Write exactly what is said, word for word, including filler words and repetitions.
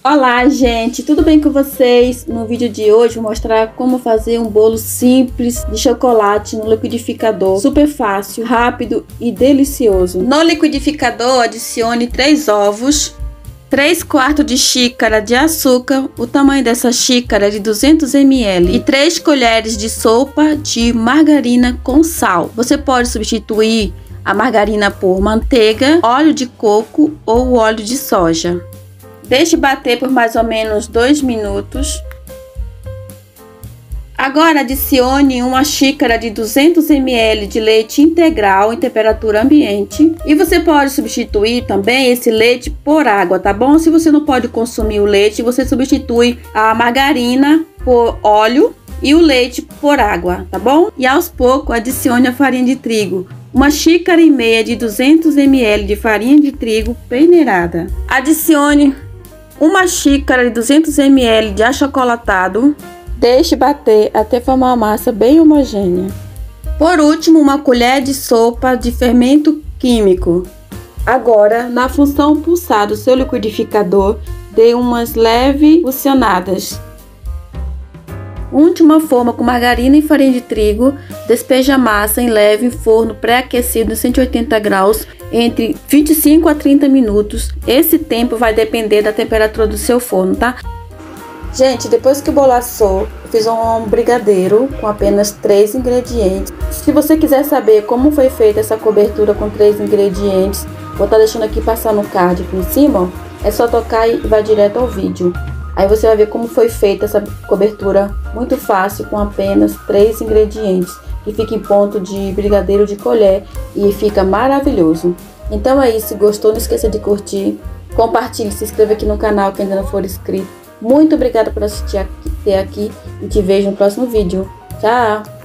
Olá, gente, tudo bem com vocês? No vídeo de hoje vou mostrar como fazer um bolo simples de chocolate no liquidificador, super fácil, rápido e delicioso. No liquidificador adicione três ovos, três quartos de xícara de açúcar, o tamanho dessa xícara é de duzentos mililitros, e três colheres de sopa de margarina com sal. Você pode substituir a margarina por manteiga, óleo de coco ou óleo de soja. Deixe bater por mais ou menos dois minutos. Agora adicione uma xícara de duzentos mililitros de leite integral em temperatura ambiente. E você pode substituir também esse leite por água, tá bom? Se você não pode consumir o leite, você substitui a margarina por óleo e o leite por água, tá bom? E aos poucos adicione a farinha de trigo. Uma xícara e meia de duzentos mililitros de farinha de trigo peneirada. Adicione uma xícara de duzentos mililitros de achocolatado. Deixe bater até formar uma massa bem homogênea. Por último, uma colher de sopa de fermento químico. Agora, na função pulsar do seu liquidificador, dê umas leves pulsionadas. Unte uma forma com margarina e farinha de trigo. Despeje a massa em leve em forno pré-aquecido em cento e oitenta graus entre vinte e cinco a trinta minutos. Esse tempo vai depender da temperatura do seu forno, tá? Gente, depois que o bolo assou, eu fiz um brigadeiro com apenas três ingredientes. Se você quiser saber como foi feita essa cobertura com três ingredientes, vou estar deixando aqui passar no card aqui em cima. É só tocar e vai direto ao vídeo. Aí você vai ver como foi feita essa cobertura muito fácil com apenas três ingredientes. Que fica em ponto de brigadeiro de colher e fica maravilhoso. Então é isso, se gostou não esqueça de curtir, compartilhe, se inscreva aqui no canal quem ainda não for inscrito. Muito obrigada por assistir até aqui e te vejo no próximo vídeo. Tchau!